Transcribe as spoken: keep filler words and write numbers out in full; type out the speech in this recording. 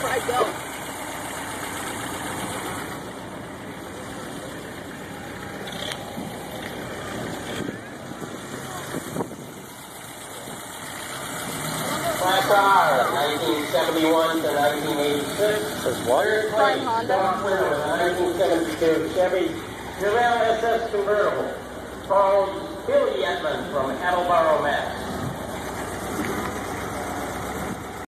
I go. Class R, nineteen seventy-one to nineteen eighty-six. Says what? Prime Honda. With a nineteen seventy-two Chevy Chevelle S S convertible. Called Billy Edmonds from Attleboro, Mass.